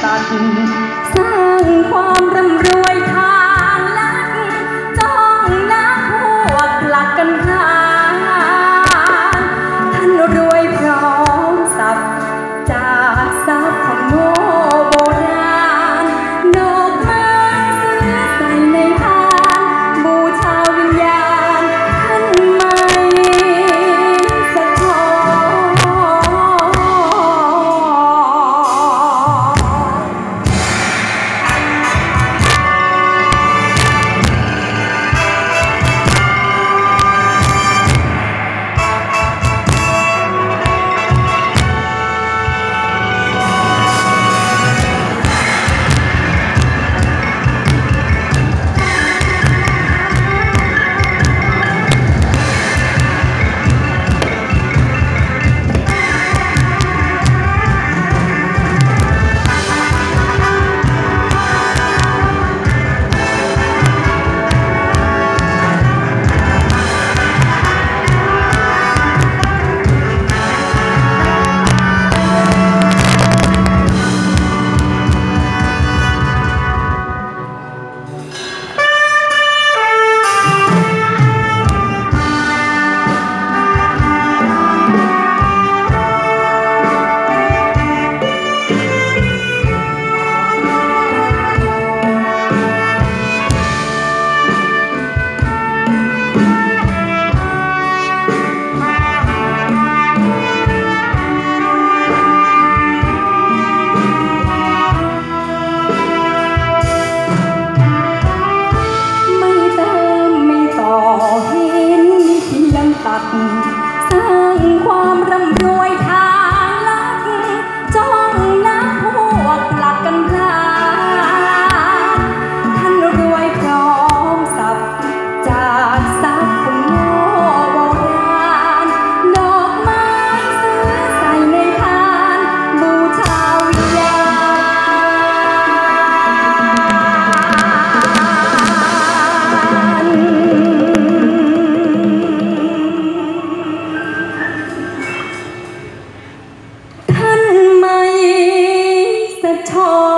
ตัดสร้างความร่ำรวยทางลัดจ้องนักพวกหลักกันหาท่านรวยพร้อมสับจากทรัพย์ของโมโบราณดอกไม้ซื้อใส่ในพานบูชาวิญญาณท่านไม่สะท้ตัดสร้างความร่ำรวยทางลัดจ้องนักพวกหลักกันพลาดท่านรวยพร้อมสับจากทรัพย์ของโมโบราณดอกไม้ซื้อใส่ในพานบูชาวิญญาณท่านไม่สะท้อน